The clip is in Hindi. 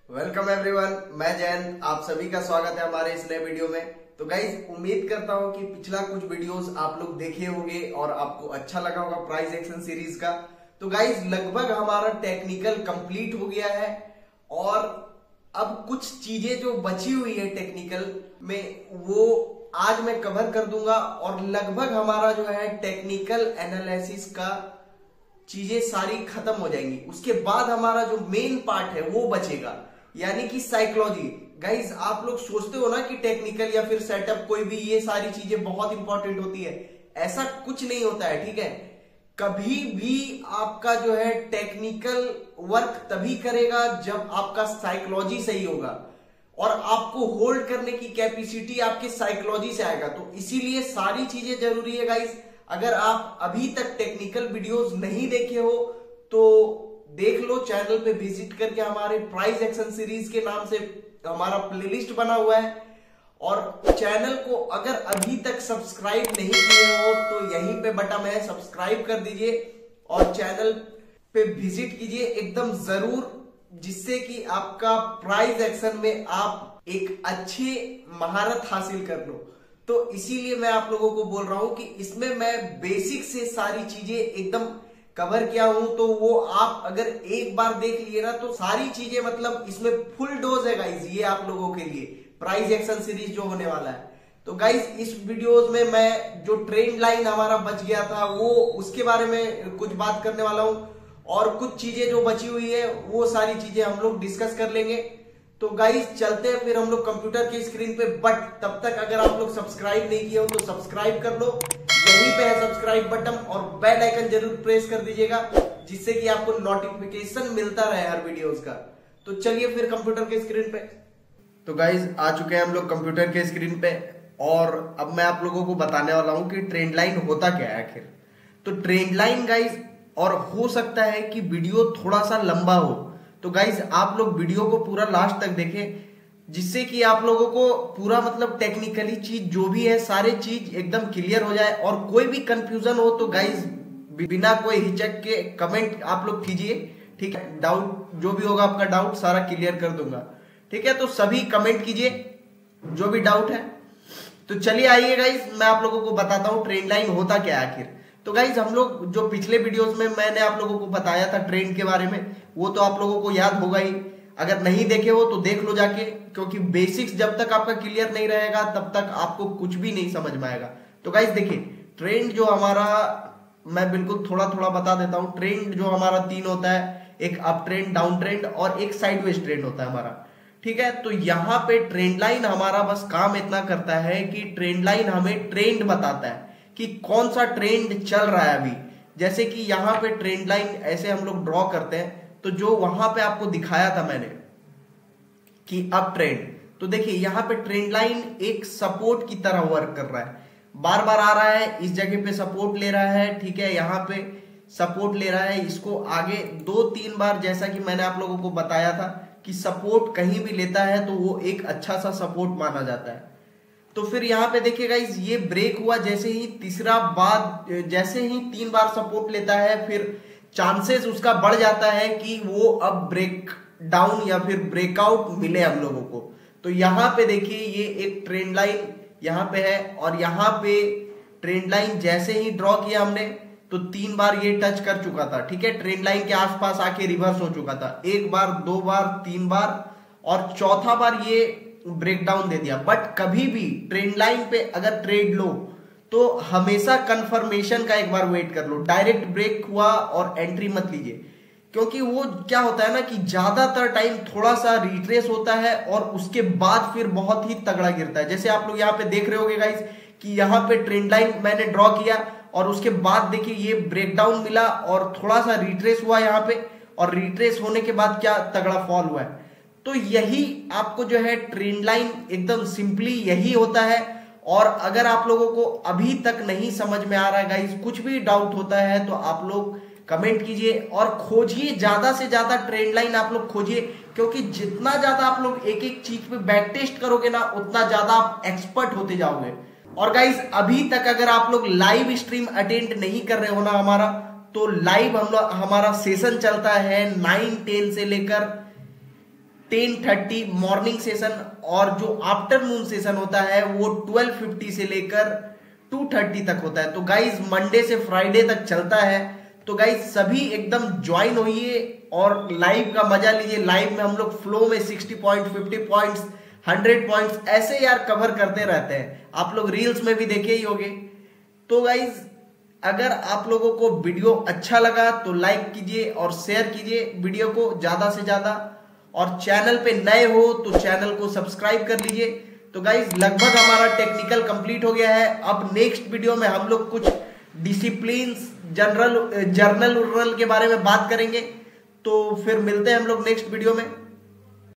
वेलकम एवरीवन, मैं जैन। आप सभी का स्वागत है हमारे इस नए वीडियो में। तो गाइज उम्मीद करता हूँ कि पिछला कुछ वीडियोस आप लोग देखे होंगे और आपको अच्छा लगा होगा प्राइस एक्शन सीरीज का। तो गाइज लगभग हमारा टेक्निकल कंप्लीट हो गया है और अब कुछ चीजें जो बची हुई है टेक्निकल में वो आज मैं कवर कर दूंगा और लगभग हमारा जो है टेक्निकल एनालिसिस का चीजें सारी खत्म हो जाएंगी। उसके बाद हमारा जो मेन पार्ट है वो बचेगा, यानी कि साइकोलॉजी। गाइज आप लोग सोचते हो ना कि टेक्निकल या फिर सेटअप कोई भी ये सारी चीजें बहुत इंपॉर्टेंट होती है, ऐसा कुछ नहीं होता है। ठीक है, कभी भी आपका जो है टेक्निकल वर्क तभी करेगा जब आपका साइकोलॉजी सही होगा और आपको होल्ड करने की कैपेसिटी आपके साइकोलॉजी से आएगा। तो इसीलिए सारी चीजें जरूरी है गाइज। अगर आप अभी तक टेक्निकल वीडियोस नहीं देखे हो तो देख लो, चैनल पे विजिट करके हमारे प्राइस एक्शन सीरीज के नाम से हमारा प्लेलिस्ट बना हुआ है। और चैनल को अगर अभी तक सब्सक्राइब नहीं किए हो तो यहीं पे बटन है, सब्सक्राइब कर दीजिए और चैनल पे विजिट कीजिए एकदम जरूर, जिससे कि आपका प्राइस एक्शन में आप एक अच्छी महारत हासिल कर लो। तो इसीलिए मैं आप लोगों को बोल रहा हूं कि इसमें मैं बेसिक से सारी चीजें एकदम कवर किया हूं। तो वो आप अगर एक बार देख लिए ना तो सारी चीजें मतलब इसमें फुल डोज है गाइज, ये आप लोगों के लिए प्राइस एक्शन सीरीज जो होने वाला है। तो गाइज इस वीडियोस में मैं जो ट्रेंड लाइन हमारा बच गया था वो उसके बारे में कुछ बात करने वाला हूं और कुछ चीजें जो बची हुई है वो सारी चीजें हम लोग डिस्कस कर लेंगे। तो गाइस चलते हैं फिर हम लोग कंप्यूटर की स्क्रीन पे। बट तब तक अगर आप लोग सब्सक्राइब नहीं किए हो तो सब्सक्राइब कर लो, यहीं पे है सब्सक्राइब बटन और बेल आइकन जरूर प्रेस कर दीजिएगा, जिससे कि आपको नोटिफिकेशन मिलता रहे हर वीडियोस का। तो चलिए फिर कंप्यूटर के स्क्रीन पे। तो गाइस आ चुके हैं हम लोग कंप्यूटर के स्क्रीन पे और अब मैं आप लोगों को बताने वाला हूं कि ट्रेंड लाइन होता क्या है आखिर। तो ट्रेंड लाइन गाइस, और हो सकता है कि वीडियो थोड़ा सा लंबा हो, तो गाइज आप लोग वीडियो को पूरा लास्ट तक देखें, जिससे कि आप लोगों को पूरा मतलब टेक्निकली चीज जो भी है सारे चीज एकदम क्लियर हो जाए। और कोई भी कंफ्यूजन हो तो गाइज बिना कोई हिचक के कमेंट आप लोग कीजिए, ठीक है। डाउट जो भी होगा आपका डाउट सारा क्लियर कर दूंगा, ठीक है। तो सभी कमेंट कीजिए जो भी डाउट है। तो चलिए आइए गाइज मैं आप लोगों को बताता हूँ ट्रेंड लाइन होता क्या है आखिर। तो गाइज हम लोग जो पिछले वीडियोस में मैंने आप लोगों को बताया था ट्रेंड के बारे में, वो तो आप लोगों को याद होगा ही। अगर नहीं देखे हो तो देख लो जाके, क्योंकि बेसिक्स जब तक आपका क्लियर नहीं रहेगा तब तक आपको कुछ भी नहीं समझ में आएगा। तो गाइज देखिए ट्रेंड जो हमारा, मैं बिल्कुल थोड़ा थोड़ा बता देता हूं। ट्रेंड जो हमारा तीन होता है, एक अप ट्रेंड, डाउन ट्रेंड और एक साइडवेज ट्रेंड होता है हमारा, ठीक है। तो यहाँ पे ट्रेंड लाइन हमारा बस काम इतना करता है कि ट्रेंड लाइन हमें ट्रेंड बताता है कि कौन सा ट्रेंड चल रहा है अभी। जैसे कि यहाँ पे ट्रेंड लाइन ऐसे हम लोग ड्रॉ करते हैं, तो जो वहां पे आपको दिखाया था मैंने कि अप ट्रेंड, तो देखिए यहाँ पे ट्रेंड लाइन एक सपोर्ट की तरह वर्क कर रहा है, बार बार आ रहा है, इस जगह पे सपोर्ट ले रहा है, ठीक है। यहाँ पे सपोर्ट ले रहा है, इसको आगे 2-3 बार, जैसा कि मैंने आप लोगों को बताया था कि सपोर्ट कहीं भी लेता है तो वो एक अच्छा सा सपोर्ट माना जाता है। तो फिर यहाँ पे देखिए गाइस ये ब्रेक हुआ, जैसे ही तीसरा बाद, जैसे ही 3 बार सपोर्ट लेता है फिर चांसेस उसका बढ़ जाता है कि वो अब ब्रेक डाउन या फिर ब्रेकआउट मिले हम लोगों को। तो यहाँ पे देखिए ये एक ट्रेंड लाइन यहाँ पे है और यहाँ पे ट्रेंड लाइन जैसे ही ड्रॉ किया हमने तो 3 बार ये टच कर चुका था, ठीक है। ट्रेंड लाइन के आसपास आके रिवर्स हो चुका था, 1 बार 2 बार 3 बार और चौथा बार ये ब्रेकडाउन दे दिया। बट कभी भी ट्रेंड लाइन पे अगर ट्रेड लो तो हमेशा कंफर्मेशन का एक बार वेट कर लो। डायरेक्ट ब्रेक हुआ और एंट्री मत लीजिए, क्योंकि वो क्या होता है ना कि ज्यादातर टाइम थोड़ा सा रिट्रेस होता है और उसके बाद फिर बहुत ही तगड़ा गिरता है। जैसे आप लोग यहाँ पे देख रहे होगे गाइस कि यहाँ पे ट्रेंड लाइन मैंने ड्रॉ किया और उसके बाद देखिए ये ब्रेकडाउन मिला और थोड़ा सा रिट्रेस हुआ यहाँ पे, और रिट्रेस होने के बाद क्या तगड़ा फॉल हुआ है। तो यही आपको जो है ट्रेंड लाइन एकदम सिंपली यही होता है। और अगर आप लोगों को अभी तक नहीं समझ में आ रहा है गाइस, कुछ भी डाउट होता है तो आप लोग कमेंट कीजिए और खोजिए, ज्यादा से ज्यादा ट्रेंड लाइन आप लोग खोजिए, क्योंकि जितना ज्यादा आप लोग एक एक चीज पे बैक टेस्ट करोगे ना उतना ज्यादा आप एक्सपर्ट होते जाओगे। और गाइस अभी तक अगर आप लोग लाइव स्ट्रीम अटेंड नहीं कर रहे हो ना हमारा, तो लाइव हमारा सेशन चलता है 9-10 से लेकर 10:30 मॉर्निंग सेशन और जो आफ्टरनून सेशन होता है वो 12:50 से लेकर 2:30 तक होता है। तो गाइज मंडे से फ्राइडे तक चलता है। तो गाइज सभी एकदम ज्वाइन होइए और लाइव का मजा लीजिए। लाइव में हम लोग फ्लो में 60 पॉइंट, 50 पॉइंट्स, 100 पॉइंट्स ऐसे यार कवर करते रहते हैं। आप लोग रील्स में भी देखे ही होंगे। तो गाइज अगर आप लोगों को वीडियो अच्छा लगा तो लाइक कीजिए और शेयर कीजिए वीडियो को ज्यादा से ज्यादा, और चैनल पे नए हो तो चैनल को सब्सक्राइब कर लीजिए। तो गाइज लगभग हमारा टेक्निकल कंप्लीट हो गया है। अब नेक्स्ट वीडियो में हम लोग कुछ डिसिप्लिन जर्नल के बारे में बात करेंगे। तो फिर मिलते हैं हम लोग नेक्स्ट वीडियो में।